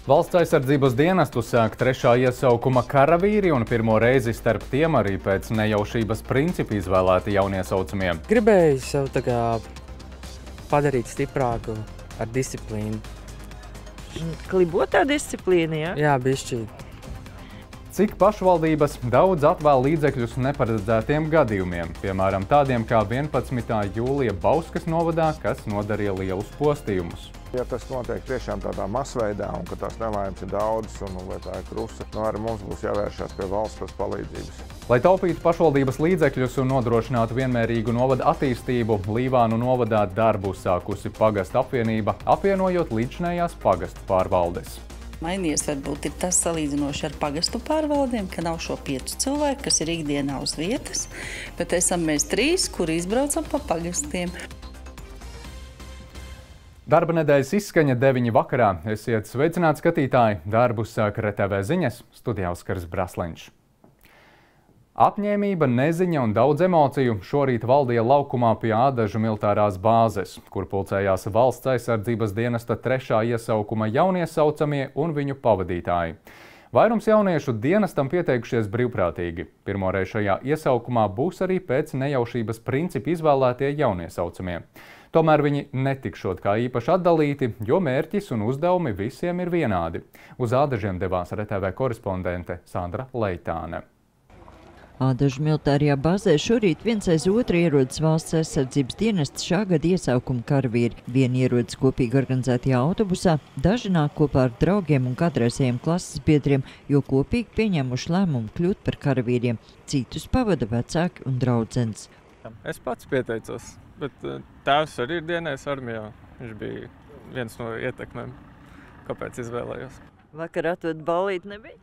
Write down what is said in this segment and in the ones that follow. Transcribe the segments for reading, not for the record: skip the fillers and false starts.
Valsts aizsardzības dienestu sāk 3. iesaukuma karavīri un pirmo reizi starp tiem arī pēc nejaušības principa izvēlēti jauniesaucamie. Gribēju sev padarīt stiprāku ar disciplīnu. Klibotā disciplīna, ja? Jā, bišķīt. Cik pašvaldības daudz atvēl līdzekļus neparedzētiem gadījumiem, piemēram tādiem kā 11. jūlija Bauskas novadā, kas nodarīja lielus postījumus. Ja tas notiek tiešām tādā masveidā un ka tās nelaimes ir daudz un vai tā ir krusta, arī mums būs jāvēršās pie valsts pēc palīdzības. Lai taupītu pašvaldības līdzekļus un nodrošinātu vienmērīgu novada attīstību, Līvānu novadā darbu sākusi pagastu apvienība, apvienojot līdzinējās pagastu pārvaldes. Mainījies varbūt ir tas salīdzinoši ar pagastu pārvaldēm, ka nav šo 5 cilvēku, kas ir ikdienā uz vietas, bet esam mēs 3, kuri izbraucam pa pagastiem. Darba nedēļas izskaņa 9 vakarā. Esiet sveicināti skatītāji. Darbu sāk RTV ziņas, studijā Oskars Brasliņš. Apņēmība, neziņa un daudz emociju šorīt valdīja laukumā pie Ādažu militārās bāzes, kur pulcējās Valsts aizsardzības dienesta 3. iesaukuma jauniesaucamie un viņu pavadītāji. Vairums jauniešu dienestam pieteikušies brīvprātīgi. Pirmoreiz šajā iesaukumā būs arī pēc nejaušības principa izvēlētie jauniesaucamie. Tomēr viņi netikšot kā īpaši atdalīti, jo mērķis un uzdevumi visiem ir vienādi. Uz Ādažiem devās RTV korespondente Sandra Leitāne. Ādažu militārajā bāzē šorīt viens aiz otru ierodas Valsts aizsardzības dienests šā gada iesaukuma karavīri. Vieni ierodas kopīgi organizētajā autobusā, daži nāk kopā ar draugiem un kādreizējiem klases biedriem, jo kopīgi pieņēmuši lēmumu kļūt par karavīriem. Citus pavada vecāki un draudzenes. Es pats pieteicos, bet tēvs arī ir dienējis armijā. Viņš bija viens no ietekmēm, kāpēc izvēlējos. Vakar atved ballīt nebija?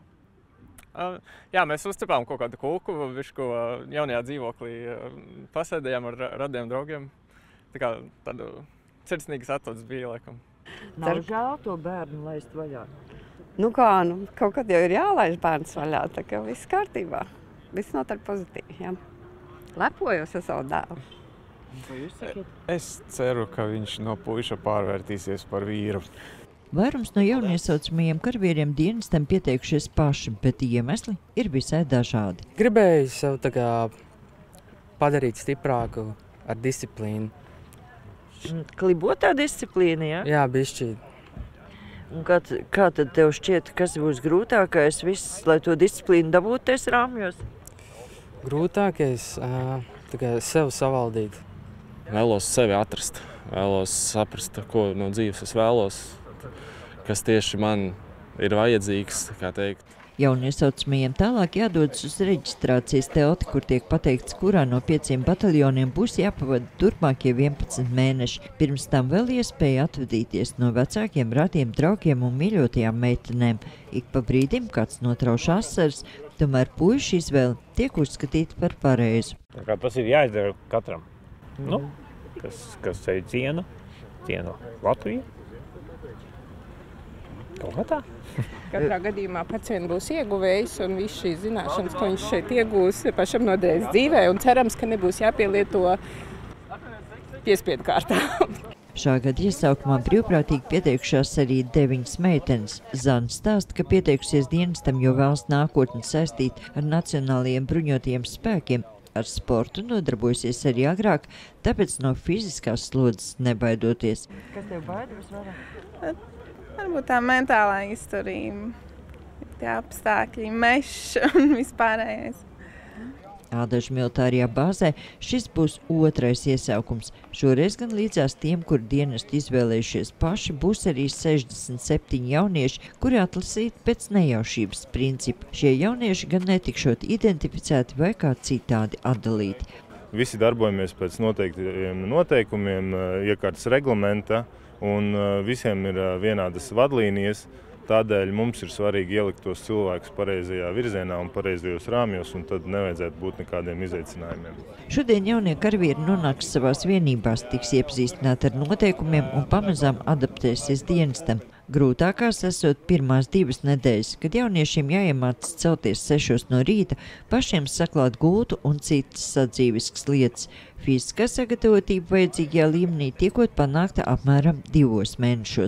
Jā, mēs uzcepām kaut kādu kūku, višku jaunajā dzīvoklī pasēdējām ar radiem draugiem. Tā kā tādu sirsnīgas atvads bija, laikam. Nav žēl to bērnu laist vaļā? Kaut kad jau ir jālaiž bērns vaļā, tā kā viss kārtībā. Viss notiek pozitīvi, jā. Lepojos ar savu dēlu. Es ceru, ka viņš no puiša pārvērtīsies par vīru. Vairums no jauniesaucamajiem karavīriem dienestam pieteikušies paši, bet iemesli ir visai dažādi. Gribēju sev padarīt stiprāku ar disciplīnu. Klibotā disciplīna, ja? Jā, bišķīt. Un kā tad tev šķiet, kas būs grūtākais viss, lai to disciplīnu dabūties rāmjos? Grūtākais sev savaldīt. Vēlos sevi atrast, vēlos saprast, ko no dzīves es vēlos, kas tieši man ir vajadzīgs, kā teikt. Jauniesaucamajiem tālāk jādodas uz reģistrācijas telti, kur tiek pateikts, kurā no 5 bataljoniem būs jāpavada turpmākie 11 mēneši. Pirms tam vēl iespēja atvadīties no vecākiem, radiem, draugiem un mīļotajām meitenēm. Ik pa brīdim kāds notrauš asaras, tomēr puišu izvēle tiek uzskatīta par pareizu. Tas ir jāizdara katram. Kas sevi cienu Latviju. Kaut kā tā. Katrā gadījumā pacients būs ieguvējis un viss šīs zināšanas, ko viņš šeit iegūs, pašam noderēs dzīvē un cerams, ka nebūs jāpielieto piespiedu kārtā. Šā gada iesaukumā brīvprātīgi pieteikušās arī 9 meitenes. Zana stāsta, ka pieteikusies dienestam, jo vēlas nākotni saistīt ar nacionālajiem bruņotajiem spēkiem. Ar sportu nodarbojusies arī agrāk, tāpēc no fiziskās slodzes nebaidoties. Kas tev baida visvairāk? Varbūt tā mentālā izturība, tie apstākļi, mežs un vispārējais. Ādažu militārajā bāzē šis būs 2. iesaukums. Šoreiz gan līdzās tiem, kur dienestu izvēlējušies paši, būs arī 67 jaunieši, kuri atlasīti pēc nejaušības principa. Šie jaunieši gan netikšot identificēti vai kā citādi atdalīti. Visi darbojamies pēc noteiktiem noteikumiem, iekārtas reglamenta, un visiem ir vienādas vadlīnijas. Tādēļ mums ir svarīgi ielikt tos cilvēkus pareizajā virzienā un pareizajos rāmjos, un tad nevajadzētu būt nekādiem izaicinājumiem. Šodien jaunie karavīri nonāks savās vienībās, tiks iepazīstināti ar noteikumiem un pamazām adaptēsies dienestam. Grūtākās esot pirmās 2 nedēļas, kad jauniešiem jāiemācas celties 6 no rīta, pašiem saklāt gultu un citas sadzīviskas lietas. Fiziskā sagatavotība vajadzīgajā līmenī tiekot panākta apmēram 2 mēnešos.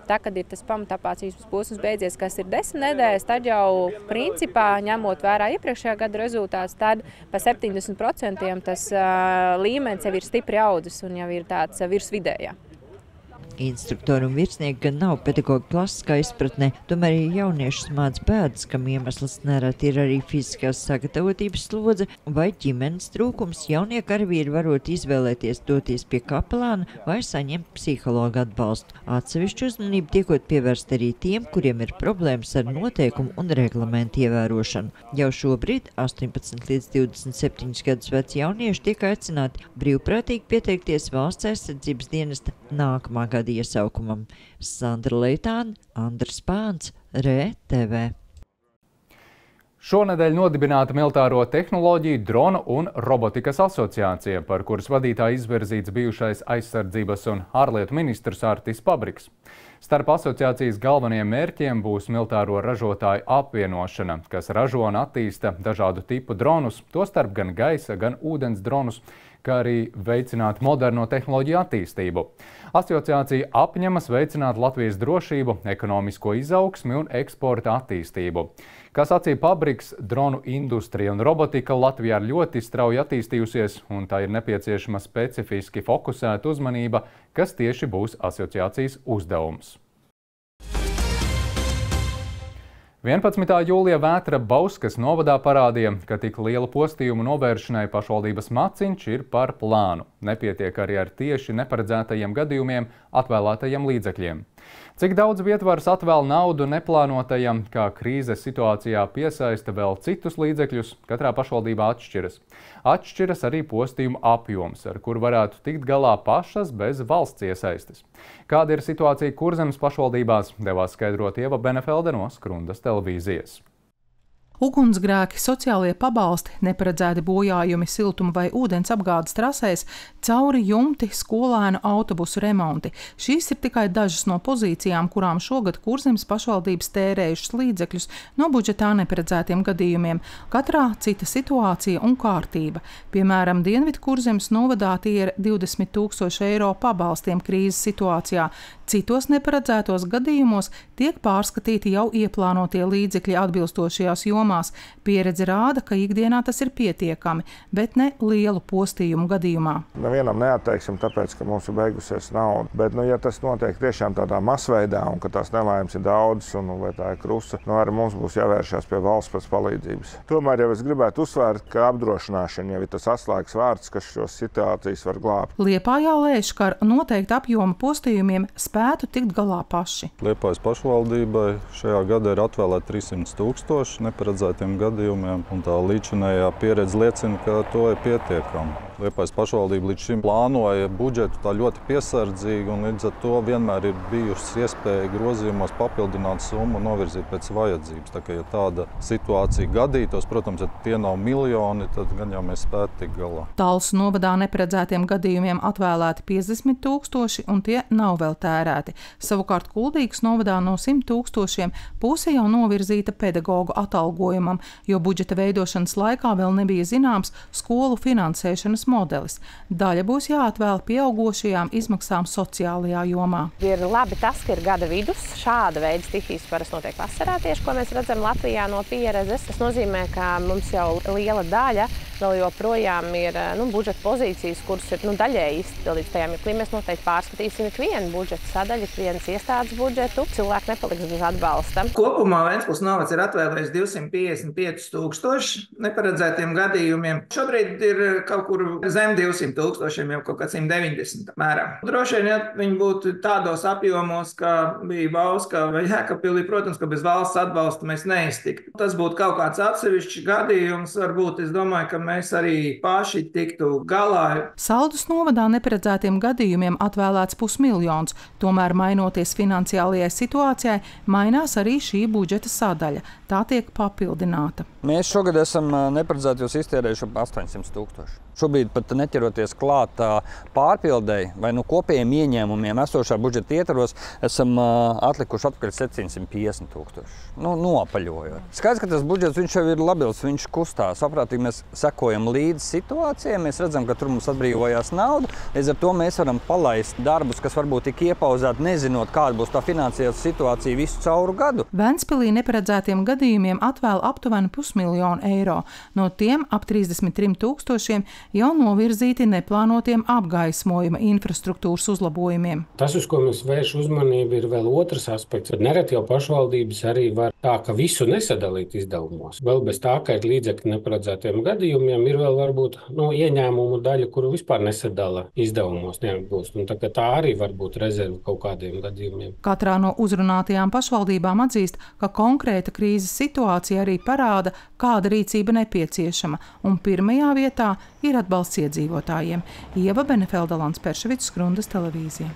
Tā, kad ir tas pamatapmācības posms beidzies, kas ir 10 nedēļas, tad jau principā, ņemot vērā iepriekšējā gada rezultātus, tad pa 70% tas līmenis jau ir stipri audzis un jau ir tāds virsvidējā. Instruktori un virsnieki gan nav pedagoģa klasiskā izpratnē, tomēr jaunieši māca bēdas, kam iemesls nereti ir arī fiziskās sagatavotības slodze vai ģimenes trūkums. Jaunieki karavīri varot izvēlēties doties pie kapelāna vai saņemt psihologa atbalstu. Atsevišķu uzmanību tiekot pievērst arī tiem, kuriem ir problēmas ar noteikumu un reglamentu ievērošanu. Jau šobrīd 18 līdz 27 gadus veci jaunieši tiek aicināti brīvprātīgi pieteikties Valsts aizsardzības dienesta nākamā gada iesaukumam. Sandra Leitāne, Andris Pāns, RTV. Šonedēļ nodibināta militāro tehnoloģiju, dronu un robotikas asociācija, par kuras vadītāju izvirzīts bijušais aizsardzības un ārlietu ministrs Artis Pabriks. Starp asociācijas galvenajiem mērķiem būs militāro ražotāju apvienošana, kas ražo un attīsta dažādu tipu dronus, tostarp gan gaisa, gan ūdens dronus, kā arī veicināt moderno tehnoloģiju attīstību. Asociācija apņemas veicināt Latvijas drošību, ekonomisko izaugsmi un eksporta attīstību. Kā sacīja Pabriks, dronu industrija un robotika Latvijā ir ļoti strauji attīstījusies, un tā ir nepieciešama specifiski fokusēta uzmanība, kas tieši būs asociācijas uzdevums. 11. jūlijā vētra Bauskas novadā parādīja, ka tik liela postījumu novēršanai pašvaldības maciņš ir par plānu. Nepietiek arī ar tieši neparedzētajiem gadījumiem atvēlētajiem līdzekļiem. Cik daudz vietvaras atvēl naudu neplānotajam, kā krīzes situācijā piesaista vēl citus līdzekļus, katrā pašvaldībā atšķiras. Atšķiras arī postījumu apjoms, ar kur varētu tikt galā pašas bez valsts iesaistes. Kāda ir situācija Kurzemes pašvaldībās, devās skaidrot Ieva Benefelde no Skrundas televīzijas. Ugunsgrēki, sociālie pabalsti, neparedzēti bojājumi siltuma vai ūdens apgādes trasēs, cauri jumti, skolēnu autobusu remonti. Šīs ir tikai dažas no pozīcijām, kurām šogad Kurzemes pašvaldības tērējušas līdzekļus no budžetā neparedzētiem gadījumiem. Katrā cita situācija un kārtība. Piemēram, Dienvidu Kurzemes novadā tie ir 20 000 eiro pabalstiem krīzes situācijā. Citos neparedzētos gadījumos tiek pārskatīti jau ieplānotie līdzekļi atbilstošajās jomās. Pieredze rāda, ka ikdienā tas ir pietiekami, bet ne lielu postījumu gadījumā. Nevienam neatteiksim, tāpēc, ka mums ir beigusies nauda. Bet, ja tas notiek tiešām tādā masveidā un ka tās nelaimes ir daudzas un vai tā ir krusta, arī mums būs jāvēršās pie valsts pēc palīdzības. Tomēr jau es gribētu uzsvērt, ka apdrošināšana jau ir tas atslēgas vārds, kas šos situācijas var glābt. Liepājā lēš, ka ar noteikta apjoma postījumiem spētu tikt galā paši. Liepājas pašvaldībai šajā gadā ir atvēlēti 300 000 neparedzētiem gadījumiem, un tā līdzinējā pieredze liecina, ka to ir pietiekami. Liepājas pašvaldība līdz šim plānoja budžetu tā ļoti piesardzīgi, un līdz ar to vienmēr ir bijušas iespēja grozījumos papildināt summu un novirzīt pēc vajadzības. Tā kā, ja tāda situācija gadītos, protams, ja tie nav miljoni, tad gan jau mēs spētu tikt galā. Talsu novadā neparedzētiem gadījumiem atvēlēti 50 000, un tie nav vēl tērēti. Savukārt Kuldīgas novadā no 100 000 puse jau novirzīta pedagogu atalgojumam, jo budžeta veidošanas laikā vēl nebija zināms skolu finansēšanas modelis. Daļa būs jāatvēl pieaugošajām izmaksām sociālajā jomā. Ir labi tas, ka ir gada vidus. Šāda veida stihijas parasti notiek vasarā, tieši ko mēs redzam Latvijā no pieredzes. Tas nozīmē, ka mums jau liela daļa vēl joprojām ir budžeta pozīcijas, kuras ir daļēji izpildītas tajā mirklī. Mēs noteikti pārskatīsim ikvienu budžeta sadaļu, ikvienas iestādes budžetu. Cilvēki nepaliks bez atbalsta. Kopumā Ventspils novads ir atvēlējis 255 000 neparedzētiem gadījumiem. Šobrīd ir kaut kur zem 200 000, jau kaut kā 190 apmēram. Droši vien, ja viņi būtu tādos apjomos, kā bija Bauska vai Jēkabpilī, protams, ka bez valsts atbalsta mēs neiztiktu. Tas būtu kaut kāds atsevišķs gadījums, varbūt es domāju, ka mēs arī paši tiktu galā. Saldus novadā neparedzētiem gadījumiem atvēlēts 500 000, tomēr mainoties finansiālajai situācijai, mainās arī šī budžeta sadaļa. Tā tiek papildināta. Mēs šogad esam neparedzētos iztērējuši ap 800 000. Šobrīd pat neķeroties klāt pārpildēji vai kopējiem ieņēmumiem esošā budžeta ietvaros, esam atlikuši atpakaļ 750 000. Noapaļojot. Skaidrs, ka tas budžets viņš jau ir labils, viņš kustās. Saprātīgi mēs sekojam sekojam līdzi situācijai, mēs redzam, ka tur mums atbrīvojās nauda. Līdz ar to mēs varam palaist darbus, kas varbūt tik iepauzēti, nezinot, kāda būs tā finansiāla situācija visu cauru gadu. Ventspilī neparedzētiem gadījumiem atvēl aptuveni 500 000 eiro. No tiem ap 33 000 jau novirzīti neplānotiem apgaismojuma infrastruktūras uzlabojumiem. Tas, uz ko mēs vērš uzmanību, ir vēl otrs aspekts. Nereti jau pašvaldības arī var tā, ka visu nesadalīt izdevumos. Vēl bez tā, ka ir līdzekļi neparedzētiem gadījumiem, ir vēl varbūt ieņēmumu daļa, kuru vispār nesadala izdevumos neatgūst. Un tā arī var būt rezerve kaut kādiem gadījumiem. Katrā no uzrunātajām pašvaldībām atzīst, ka konkrēta krīzes situācija arī parāda, kāda rīcība nepieciešama, un pirmajā vietā ir atbalsts iedzīvotājiem. Ieva Benefelda, Lants Perševics, Skrundas televīzija.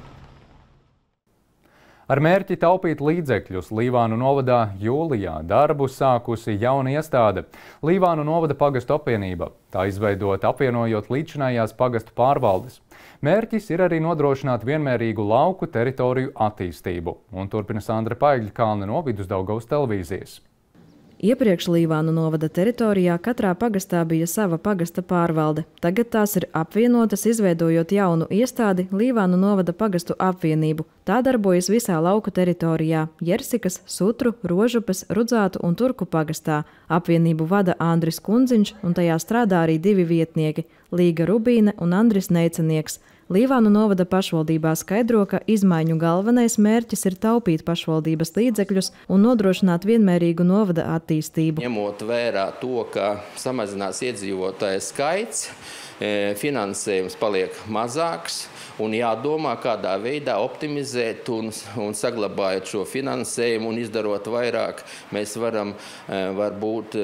Ar mērķi taupīt līdzekļus Līvānu novadā jūlijā darbu sākusi jauna iestāde – Līvānu novada pagastu apvienība. Tā izveidota apvienojot līdzinājās pagastu pārvaldes. Mērķis ir arī nodrošināt vienmērīgu lauku teritoriju attīstību. Un turpina Sandra Paigļkalne no Vidusdaugavas televīzijas. Iepriekš Līvānu novada teritorijā katrā pagastā bija sava pagasta pārvalde. Tagad tās ir apvienotas, izveidojot jaunu iestādi Līvānu novada pagastu apvienību. Tā darbojas visā lauku teritorijā – Jersikas, Sutru, Rožupes, Rudzātu un Turku pagastā. Apvienību vada Andris Kundziņš, un tajā strādā arī 2 vietnieki – Līga Rubīne un Andris Neicenieks. Līvānu novada pašvaldībā skaidro, ka izmaiņu galvenais mērķis ir taupīt pašvaldības līdzekļus un nodrošināt vienmērīgu novada attīstību. Ņemot vērā to, ka samazinās iedzīvotāju skaits, finansējums paliek mazāks un jādomā, kādā veidā optimizēt un saglabājot šo finansējumu un izdarot vairāk, mēs varam varbūt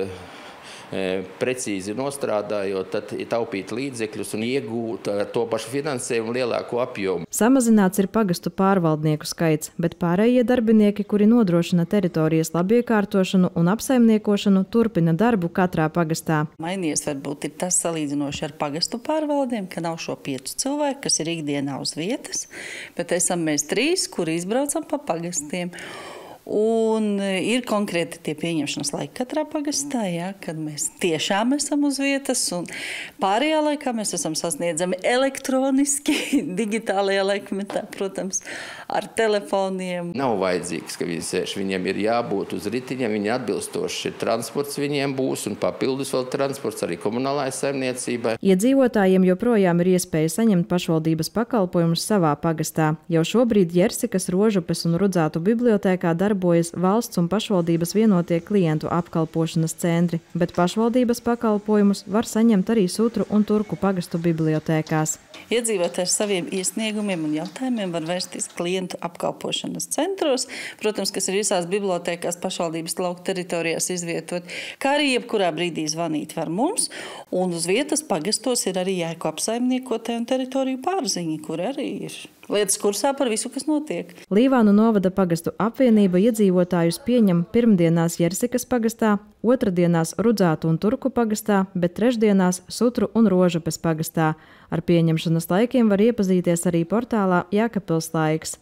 precīzi nostrādājot, tad taupīt līdzekļus un iegūt ar to pašu finansējumu lielāko apjomu. Samazināts ir pagastu pārvaldnieku skaits, bet pārējie darbinieki, kuri nodrošina teritorijas labiekārtošanu un apsaimniekošanu, turpina darbu katrā pagastā. Mainījies varbūt ir tas salīdzinoši ar pagastu pārvaldiem, ka nav šo 5 cilvēku, kas ir ikdienā uz vietas, bet esam mēs 3, kuri izbraucam pa pagastiem. Un ir konkrēti tie pieņemšanas laiki katrā pagastā, kad mēs tiešām esam uz vietas, un pārējā laikā mēs esam sasniedzami elektroniski, digitālajā laikmetā, protams, ar telefoniem. Nav vajadzīgs, ka viņi sēž, viņiem ir jābūt uz ritiņiem, viņi atbilstoši transports viņiem būs, un papildus vēl transports arī komunālajai saimniecībai. Iedzīvotājiem joprojām ir iespēja saņemt pašvaldības pakalpojumus savā pagastā. Jau šobrīd Jersikas, Rožupes un Rudzātu bibliotēkā darbojas valsts un pašvaldības vienotie klientu apkalpošanas centri, bet pašvaldības pakalpojumus var saņemt arī Sutru un Turku pagastu bibliotēkās. Iedzīvotāji ar saviem iesniegumiem un jautājumiem var vērsties klientu apkalpošanas centros, protams, kas ir visās bibliotēkās pašvaldības lauku teritorijās izvietot, kā arī jebkurā brīdī zvanīt var mums, un uz vietas pagastos ir arī jēku apsaimniekotāji un teritoriju pārziņi, kur arī ir lietas kursā par visu, kas notiek. Līvānu novada pagastu apvienība iedzīvotājus pieņem pirmdienās Jersikas pagastā, otrdienās Rudzātu un Turku pagastā, bet trešdienās Sutru un Rožupes pagastā. Ar pieņemšanas laikiem var iepazīties arī portālā Jēkabpils laiks.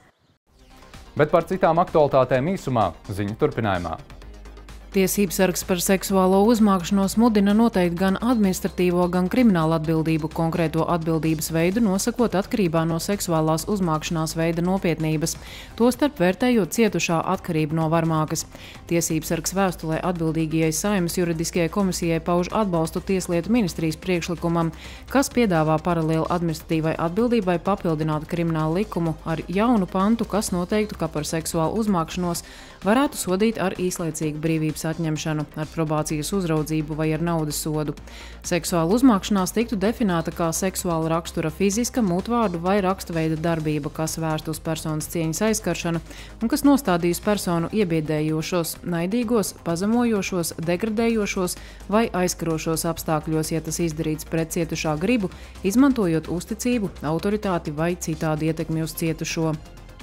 Bet par citām aktualitātēm īsumā ziņu turpinājumā. Tiesībsargs par seksuālo uzmākšanos mudina noteikt gan administratīvo, gan kriminālu atbildību, konkrēto atbildības veidu nosakot atkarībā no seksuālās uzmākšanās veida nopietnības, tostarp vērtējot cietušā atkarību no varmākas. Tiesībsargs vēstulē atbildīgajai Saeimas juridiskajai komisijai pauž atbalstu Tieslietu ministrijas priekšlikumam, kas piedāvā paralēli administratīvai atbildībai papildināt kriminālu likumu ar jaunu pantu, kas noteiktu, ka par seksuālu uzmākšanos varētu sodīt ar īslaicīgu brīvības atņemšanu, ar probācijas uzraudzību vai ar naudas sodu. Seksuāla uzmākšanās tiktu definēta kā seksuāla rakstura fiziska, mutvārdu vai rakstveida darbība, kas vērsta uz personas cieņas aizskaršanu un kas nostādījusi personu iebiedējošos, naidīgos, pazemojošos, degradējošos vai aizskarošos apstākļos, ja tas izdarīts pret cietušā gribu, izmantojot uzticību, autoritāti vai citādi ietekmi uz cietušo.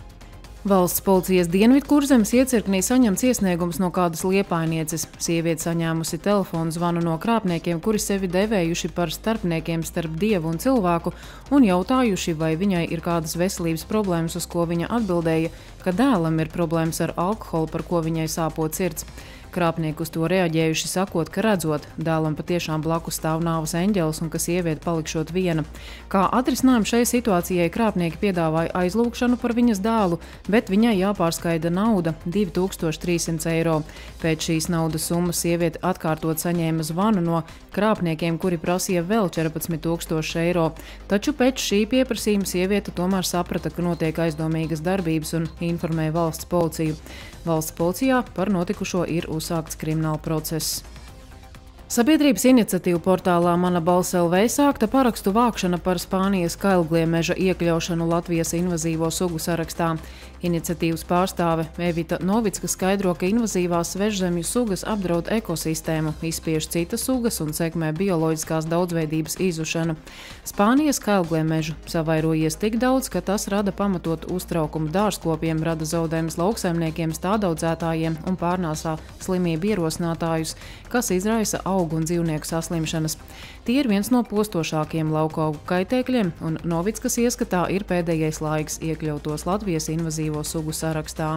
Valsts policijas Dienvidkurzemes iecirknī saņemts iesniegums no kādas liepājnieces. Sieviete saņēmusi telefonu zvanu no krāpniekiem, kuri sevi devējuši par starpniekiem starp dievu un cilvēku un jautājuši, vai viņai ir kādas veselības problēmas, uz ko viņa atbildēja, ka dēlam ir problēmas ar alkoholu, par ko viņai sāpot sirds. Krāpnieki uz to reaģējuši sakot, ka redzot, dēlam patiešām blakus stāv nāves eņģelis un ka sieviete palikšot viena. Kā atrisinājumu šai situācijai krāpnieki piedāvāja aizlūgšanu par viņas dēlu, bet viņai jāpārskaida nauda 2300 eiro. Pēc šīs naudas summas sieviete atkārtot saņēma zvanu no krāpniekiem, kuri prasīja vēl 14 000 eiro. Taču pēc šī pieprasījuma sieviete tomēr saprata, ka notiek aizdomīgas darbības un informēja valsts policiju. Valsts policijā par notikušo ir uzsākts krimināla process. Sabiedrības iniciatīvu portālā Mana balss LV sākta parakstu vākšana par Spānijas kailgliemeža iekļaušanu Latvijas invazīvo sugu sarakstā. Iniciatīvas pārstāve Evita Novicka skaidro, ka invazīvās svežzemju sugas apdraud ekosistēmu, izspiež citas sugas un sekmē bioloģiskās daudzveidības izušanu. Spānijas kailgliemežu savairojies tik daudz, ka tas rada pamatot uztraukumu dārzkopiem, rada zaudējumus lauksaimniekiem, stādaudzētājiem un pārnāsā slimību ierosinātājus, kas izraisa augu un dzīvnieku saslimšanas. Tie ir viens no postošākiem lauku augu kaitēkļiem, un Novickas ieskatā ir pēdējais laiks iekļautos Latvijas invazīvo sugu sarakstā.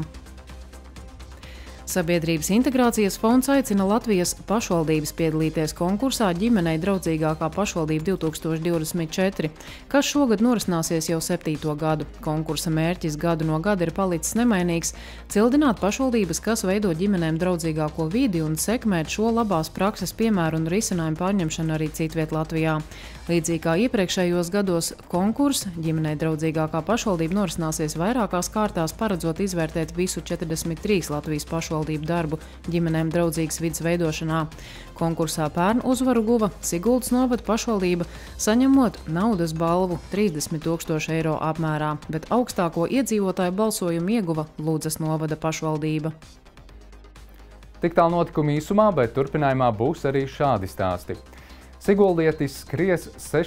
Sabiedrības integrācijas fonds aicina Latvijas pašvaldības piedalīties konkursā Ģimenei draudzīgākā pašvaldība 2024, kas šogad norisināsies jau 7. gadu. Konkursa mērķis gadu no gada ir palicis nemainīgs – cildināt pašvaldības, kas veido ģimenēm draudzīgāko vidi un sekmēt šo labās prakses piemēru un risinājumu pārņemšanu arī citviet Latvijā. Līdzīgi kā iepriekšējos gados konkurs Ģimenei draudzīgākā pašvaldība norisināsies vairākās kārtās, paredzot izvērtēt visu 43 Latvijas pašvaldību darbu ģimenēm draudzīgas vides veidošanā. Konkursā pērn uzvaru guva Siguldas novada pašvaldība, saņemot naudas balvu 30 000 eiro apmērā, bet augstāko iedzīvotāju balsojumu ieguva Ludzas novada pašvaldība. Tik tālu notikumi īsumā, bet turpinājumā būs arī šādi stāsti. Siguldietis skries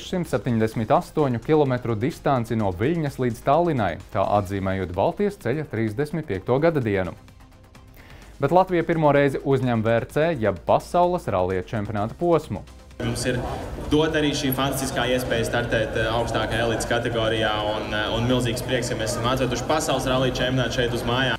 678 km distanci no Viļņas līdz Tallinai, tā atzīmējot Baltijas ceļa 35. gada dienu. Bet Latvija pirmo reizi uzņem VRC, jeb pasaules rallija čempionāta posmu. Mums ir dot arī šī fantastiskā iespēja startēt augstākā elites kategorijā un milzīgs prieks, ka mēs esam atveduši pasaules rallija čempionātu šeit uz mājām.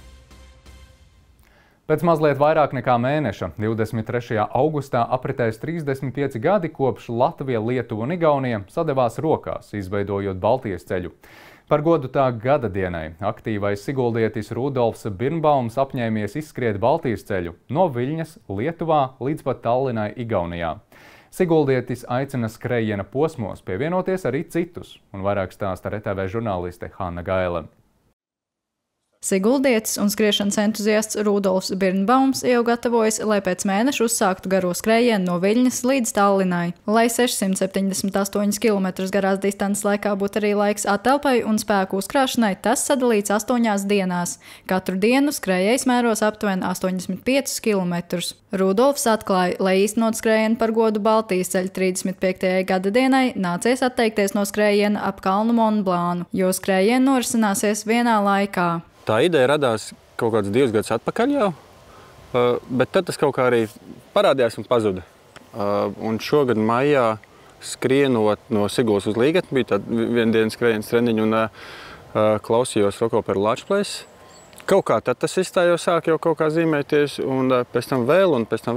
Pēc mazliet vairāk nekā mēneša, 23. augustā apritēs 35 gadi, kopš Latvija, Lietuva un Igaunija sadevās rokās, izveidojot Baltijas ceļu. Par godu tā gada dienai aktīvais siguldietis Rudolfs Birnbaums apņēmies izskriet Baltijas ceļu no Viļņas, Lietuvā līdz pat Tallinai, Igaunijā. Siguldietis aicina skrējiena posmos pievienoties arī citus, un vairāk stāsta RTV žurnāliste Hanna Gaile. Siguldietis un skriešanas entuziasts Rudolfs Birnbaums jau gatavojas, lai pēc mēneša uzsāktu garo skrējienu no Viļņas līdz Tallinai. Lai 678 km garās distances laikā būtu arī laiks atelpai un spēku uzkrāšanai, tas sadalīts 8 dienās. Katru dienu skrējējs mēros aptuveni 85 km. Rudolfs atklāja, lai īstenot skrējienu par godu Baltijas ceļa 35. gada dienai, nācies atteikties no skrējiena ap kalnu Mont Blancu, jo skrējienu norisināsies vienā laikā. Tā ideja radās kaut kāds 2 gadus atpakaļ jau, bet tad tas kaut kā arī parādījās un pazuda. Un šogad maijā skrienot no Siguldas uz Līgatni, bija tāda viendienas skrējiens treniņu un klausījos Rokoperu Larčplēs. Kaut kā tad tas izstājos, sāk jau kaut kā zīmēties, un pēc tam vēl,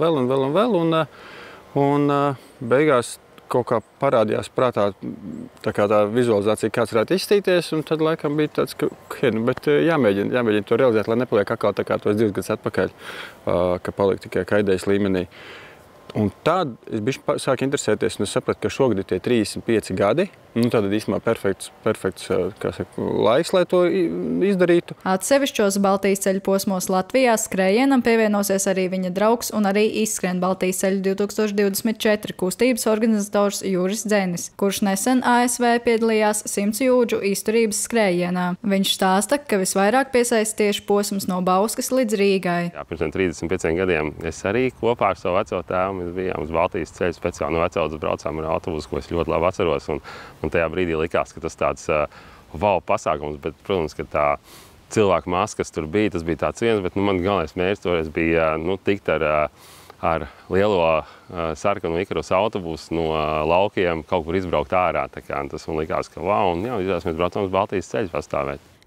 un beigās kaut kā parādījās prātā tā vizualizācija, kāds varētu izstīties, un tad laikam bija tāds, ka jāmēģina to realizēt, lai nepaliek atkal tā kā tos 2 gadus atpakaļ, ka paliek tikai kā idejas līmenī. Un tad es bišķi sāku interesēties, un es sapratu, ka šogad ir tie 35 gadi. Tad īstenībā perfekts laiks, lai to izdarītu. Atsevišķos Baltijas ceļu posmos Latvijā skrējienam pievienosies arī viņa draugs un arī izskrien Baltijas ceļu 2024 kustības organizators Juris Dzenis, kurš nesen ASV piedalījās 100 jūdžu izturības skrējienā. Viņš stāsta, ka visvairāk piesaista tieši posms no Bauskas līdz Rīgai. Jā, pirms 35 gadiem es arī kopā ar savu veco tēvu mēs bijām uz Baltijas ceļu, speciāli no vecaudzes braucām ar autobusu, ko es ļoti labi atceros. Un tajā brīdī likās, ka tas tāds wow pasākums, bet, protams, ka tā cilvēku masa, kas tur bija, tas bija tāds viens, bet man galvenais mērķis toreiz bija tikt ar lielo sarkanu Ikarus autobusu no laukiem kaut kur izbraukt ārā. Tas man likās, ka wow, un jā, izrādās mēs braucam uz Baltijas ceļu pastāvēt.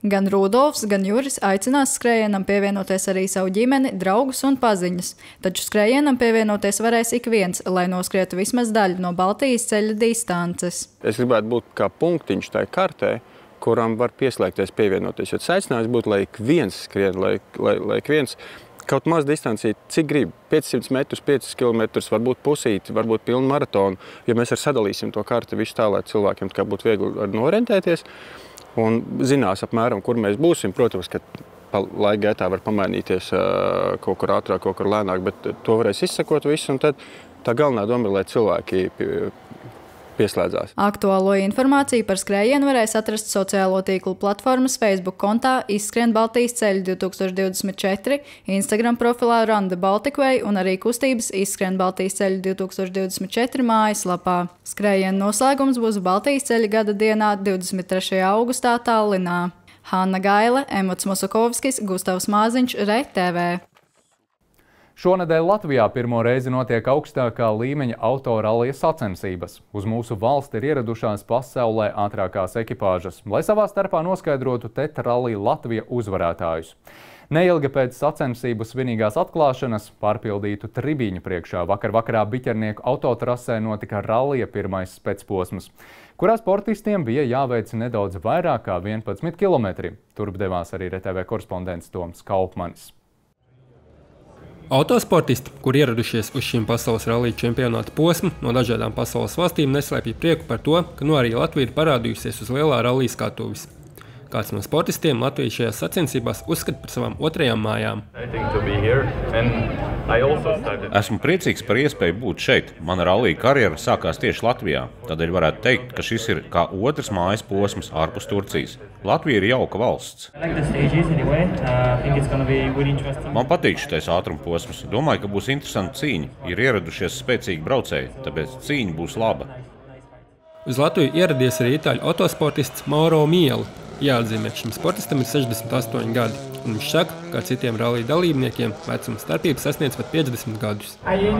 Gan Rudolfs, gan Juris aicinās skrējienam pievienoties arī savu ģimeni, draugus un paziņas. Taču skrējienam pievienoties varēs ik viens, lai noskrietu vismaz daļu no Baltijas ceļa distances. Es gribētu būt kā punktiņš tajā kartē, kuram var pieslēgties, pievienoties. Jo tas aicinājums būtu, lai ik viens skrien, lai ik viens kaut maz distancī, cik grib, 500 metrus, 5 kilometrus, varbūt pusīti, varbūt pilnu maratonu. Ja mēs sadalīsim to karti visu tā, lai cilvēkiem būtu viegli norientēties un zinās apmēram, kur mēs būsim. Protams, ka laika gaitā var pamainīties kaut kur ātrāk, kaut kur lēnāk, bet to varēs izsekot visu. Un tad tā galvenā doma ir, lai cilvēki pieslēdzās. Aktuālo informāciju par skrējienu varēs atrast sociālo tīklu platformas Facebook kontā Izskrien Baltijas ceļu 2024, Instagram profilā Run the Baltic Way un arī kustības Izskrien Baltijas ceļu 2024 mājaslapā. Skrējiena noslēgums būs Baltijas ceļa gada dienā 23. augustā Tallinā. Hanna Gaile, Emots Mosakovskis, Gustavs Māziņš, RTV. Šonedēļ Latvijā pirmo reizi notiek augstākā līmeņa autorallija sacensības. Uz mūsu valsti ir ieradušās pasaulē ātrākās ekipāžas, lai savā starpā noskaidrotu TET Rallija Latvija uzvarētājus. Neilgi pēc sacensību svinīgās atklāšanas pārpildītu tribīņu priekšā vakarā Biķernieku autotrasē notika rallija pirmais spēcposms, kurā sportistiem bija jāveic nedaudz vairāk kā 11 kilometri. Turp devās arī RTV korespondents Toms Kaupmanis. Autosportisti, kur ieradušies uz šīm pasaules rallija čempionāta posmu no dažādām pasaules valstīm, neslēpja prieku par to, ka arī Latvija ir parādījusies uz lielā rallija skatuves. Kāds no sportistiem Latviju šajās sacensībās uzskata par savām otrajām mājām. Esmu priecīgs par iespēju būt šeit. Mana rallija karjera sākās tieši Latvijā. Tādēļ varētu teikt, ka šis ir kā otrs mājas posms ārpus Turcijas. Latvija ir jauka valsts. Man patīk šitais ātruma posms. Domāju, ka būs interesanti cīņa. Ir ieradušies spēcīgi braucēji, tāpēc cīņa būs laba. Uz Latviju ieradies arī itāļu autosportists Mauro Mielu. Jāatzīmē, šim sportistam ir 68 gadi, un viņš saka, ka citiem rallija dalībniekiem vecuma starpība sasniedz pat 50 gadus.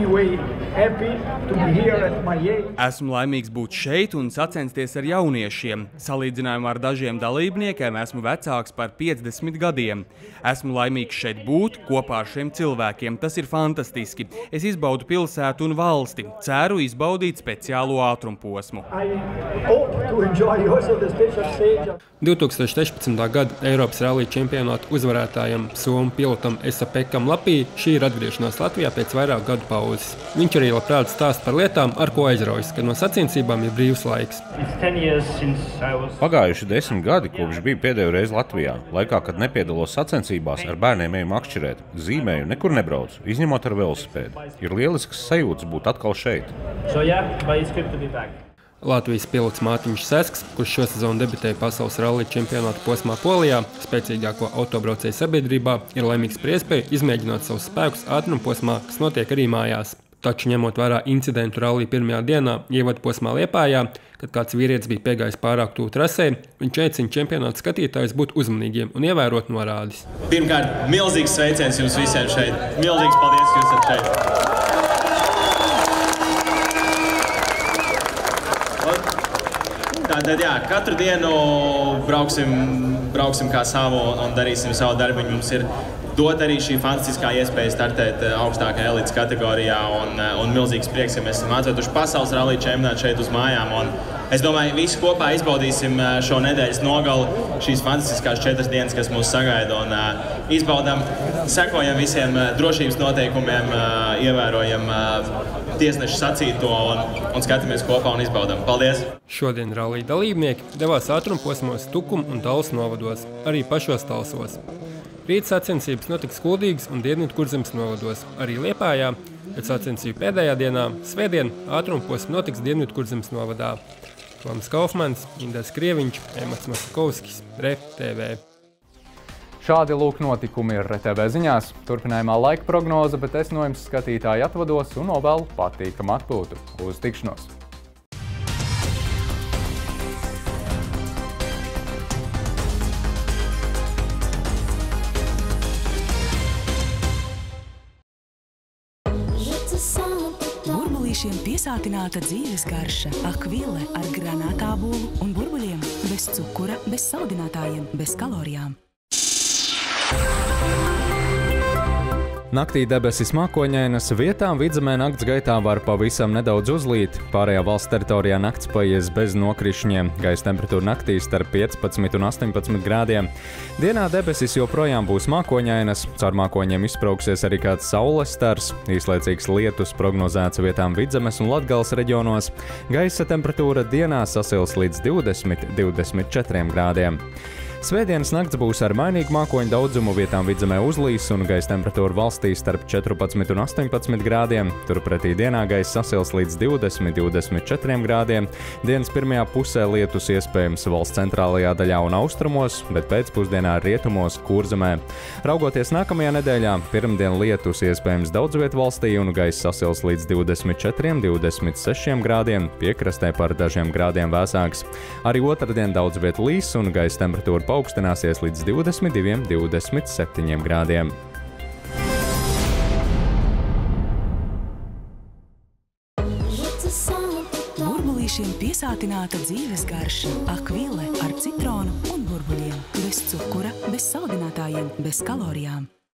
Esmu laimīgs būt šeit un sacensties ar jauniešiem. Salīdzinājumā ar dažiem dalībniekiem esmu vecāks par 50 gadiem. Esmu laimīgs šeit būt kopā ar šiem cilvēkiem. Tas ir fantastiski. Es izbaudu pilsētu un valsti. Ceru izbaudīt speciālo ātrumposmu. 2016. gada Eiropas rallija čempionāta uzvarētājam somu pilotam Esa-Pekam Lapī šī ir atgriešanās Latvijā pēc vairāku gadu pauzes. Viņš arī labprāt stāsta par lietām, ar ko aizraujas, kad no sacensībām ir brīvs laiks. Pagājuši 10 gadi, kopš biju pēdējo reizi Latvijā. Laikā, kad nepiedalos sacensībās, ar bērniem eju makšķerēt. Zīmēju, nekur nebraucu, izņemot ar velosipēdu. Ir lielisks sajūtas būt atkal šeit. Latvijas pilots Mātiņš Sesks, kurš šosezon debitēja pasaules rallija čempionāta posmā Polijā, spēcīgāko autobraucēju sabiedrībā, ir laimīgs par iespēju izmēģināt savus spēkus ātrumposmā, kas notiek arī mājās. Taču ņemot vērā incidentu rallija pirmajā dienā, ievadposmā Liepājā, kad kāds vīrietis bija piegājis pārāk tuvu trasē, viņš aicina čempionāta skatītājus būt uzmanīgiem un ievērot norādes. Pirmkārt, milzīgs sveiciens jums visiem šeit. Milzīgs paldies, ka jūs esat šeit. Tātad, jā, katru dienu brauksim kā savu un darīsim savu darbiņu. Mums ir dot arī šī fantastiskā iespēja startēt augstākajā elites kategorijā un milzīgs prieks, ka mēs esam atveduši pasaules rallija čempionātu šeit uz mājām. Un es domāju, visi kopā izbaudīsim šo nedēļas nogali, šīs fantastiskās 4 dienas, kas mūs sagaida, un izbaudam, sekojam visiem drošības noteikumiem, ievērojam tiesnešu sacīto un skatāmies kopā un izbaudam. Paldies! Šodien rallija dalībnieki devās ātrumposmos Tukuma un Talsu novados, arī pašos Talsos. Rīt sacensības notiks Kuldīgas un Dienvidkurzemes novados, arī Liepājā, bet sacensību pēdējā dienā, svētdien, ātrumposms notiks Dienvidkurzemes novadā. Toms Kaufmanis, Indars Krieviņš, Emots Mosakovskis, RTV. Šādi lūk notikumi ir RTV ziņās. Turpinājumā laika prognoze, bet es no jums skatītāji atvados un novēlu patīkamu atpūtu. Uz tikšanos! Burbulīšiem piesātināta dzīves garša. Akvile ar granātābolu un burbuļiem. Bez cukura, bez saldinātājiem, bez kalorijām. Naktī debesis mākoņainas, vietām Vidzemē nakts gaitā var pavisam nedaudz uzlīt. Pārējā valsts teritorijā nakts paies bez nokrišņiem. Gaisa temperatūra naktī starp 15 un 18 grādiem. Dienā debesis joprojām būs mākoņainas. Caur mākoņiem izsprauksies arī kāds saules stars. Īslaicīgs lietus prognozēts vietām Vidzemes un Latgales reģionos. Gaisa temperatūra dienā sasils līdz 20–24 grādiem. Svētdienas nakts būs ar mainīgu mākoņu daudzumu, vietām Vidzemē uzlīs un gaisa temperatūra valstī starp 14 un 18 grādiem. Turpretī dienā gaisa sasils līdz 20–24 grādiem. Dienas pirmajā pusē lietus iespējams valsts centrālajā daļā un austrumos, bet pēcpusdienā rietumos Kurzemē. Raugoties nākamajā nedēļā, pirmdien lietus iespējams daudz vietu valstī un gaisa sasils līdz 24–26 grādiem, piekrastē par dažiem grādiem vēsāks. Arī otrdien daudz vietu līs un gaisa temperatūra paaugstināsies līdz 22–27 grādiem. Burbulīšiem piesātināta dzīves garša. Akvile ar citronu un burbuļiem. Bez cukura, bez saldinātājiem, bez kalorijām.